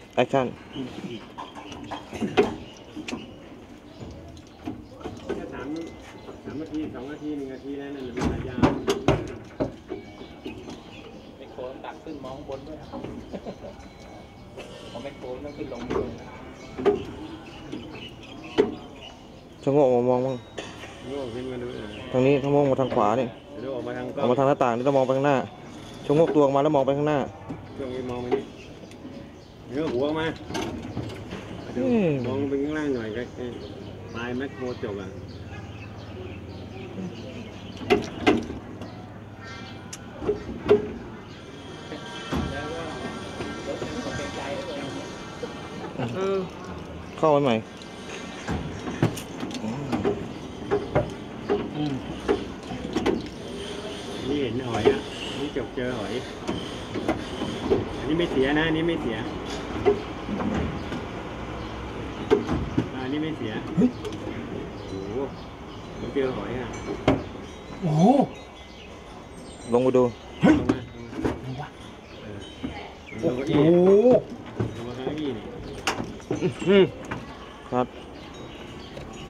แอคชั่นแค่3 นาที2 นาที1 นาทีแล้วนั่นเป็นระยะไม่โค้งตักขึ้นมองบนด้วยพอไม่โค้งต้องขึ้นลงด้วยชะโงกมองบ้างทางนี้ถ้ามองมาทางขวานี่ออกมาทางหน้าต่างนี่ต้องมองไปข้างหน้าชะโงกตัวออกมาแล้วมองไปข้างหน้าช่วงนี้มองไปนี่เนื้อหัวมามองไปข้างล่างหน่อยก็ปลายแมคโครจบอ่ะเข้าไปใหม่นี่เห็นหอยอ่ะนี่จบเจอหอยอันนี้ไม่เสียนะอันนี้ไม่เสียอันนี้ไม่เสียโอ้โหมันเจอหอยอ่ะโอ้โหลงไปดูเฮ้ยโอ้โหลงมาข้างนี้นี่ครับ